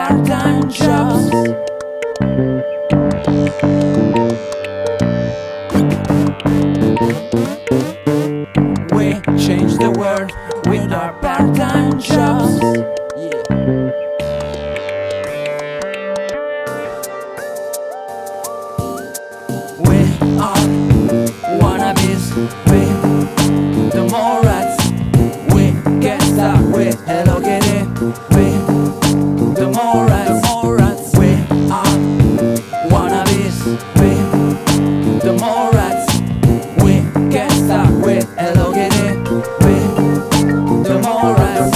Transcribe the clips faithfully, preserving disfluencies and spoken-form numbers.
part-time jobs. We change the world with our part-time jobs. Yeah. We are wannabes, we the morons. We get stuck with Hello Kitty, we the morons. We are wannabes, we the morons. We get stuck with Hello Kitty, we the morons.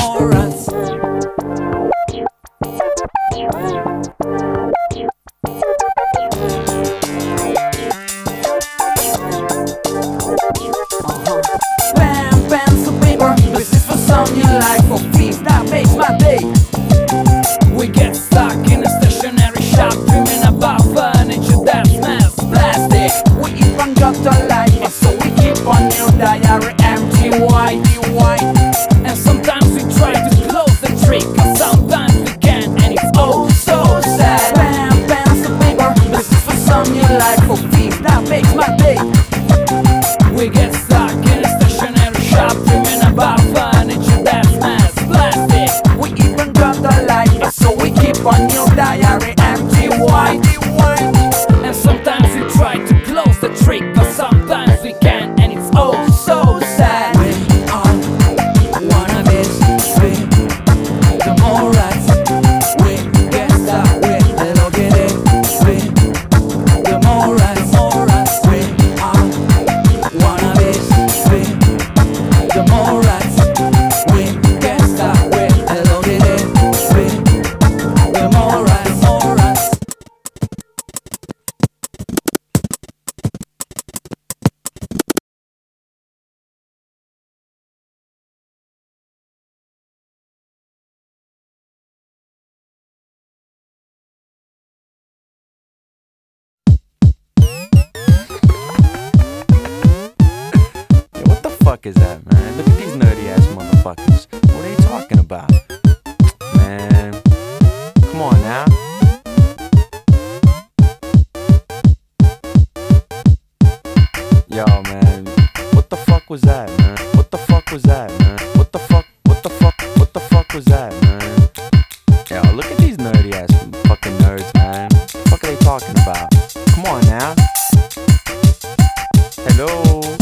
Pen, pencil, paper, this is for something you like, for peace that makes my day. We get stuck in a stationery shop, dreaming about furniture that smells plastic. We even got a life, so we keep on new diary empty white, white. And sometimes we try to close the trick, and sometimes we can't, and it's oh so sad. Pen, pencil, paper, this is for something you like, for peace that makes my day. We get stuck in a stationery shop, dreaming about furniture that smells plastic. We even got a life, so we keep on new diary empty white, white. And sometimes we try to close the trick, but sometimes we can't, and it's oh so sad. We are wannabes, we the morons. We get stuck with Hello Kitty, we the morons. We are wannabes, we the morons. We get stuck with Hello Kitty, we the morons, morons. Yo, what the fuck is that, man? Look at these nerdy ass motherfuckers. What are you talking about? Man, come on now. Yo, man, what the fuck was that, man? What the fuck was that, man? What the fuck, what the fuck, what the fuck was that, man? Yo, look at these nerdy ass fucking nerds, man. What the fuck are they talking about? Come on now. Hello.